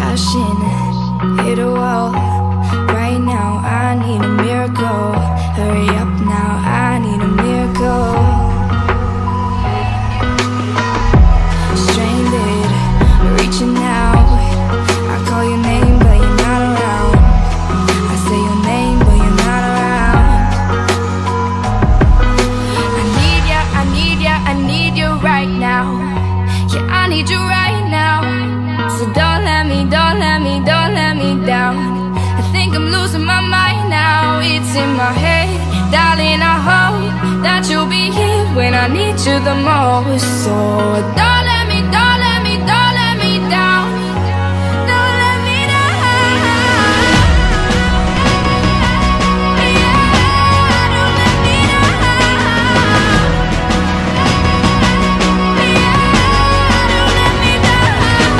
crashing, hit a wall. Right now I need a miracle. Hurry up now, I need a miracle. Stranded, reaching out. I call your name but you're not around. I say your name but you're not around. I need ya, I need ya, I need you right now. Yeah, I need you right now. So don't let me down. I think I'm losing my mind now. It's in my head, darling, I hope that you'll be here when I need you the most. So don't let me down. Don't let me down. Yeah, don't let me down. Yeah, don't let me down.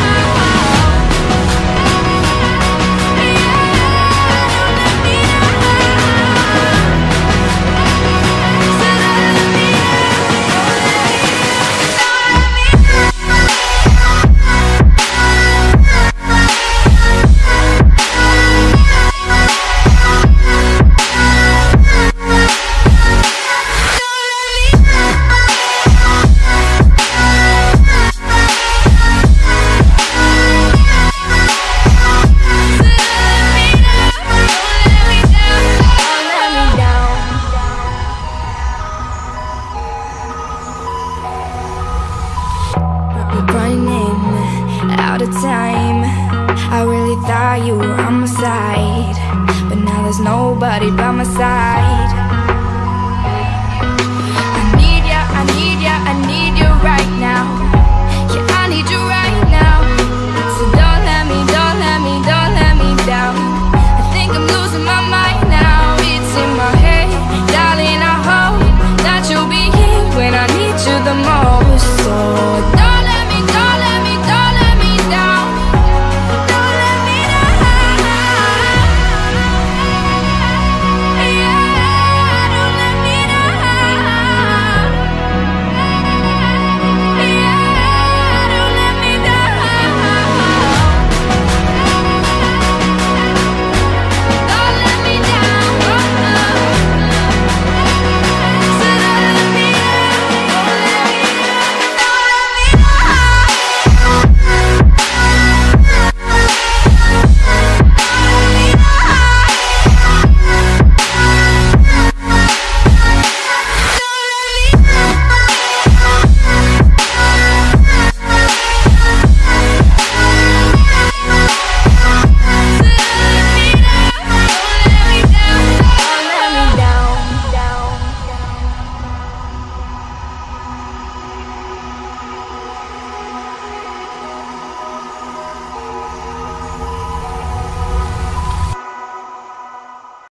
Running out of time. I really thought you were on my side, but now there's nobody by my side.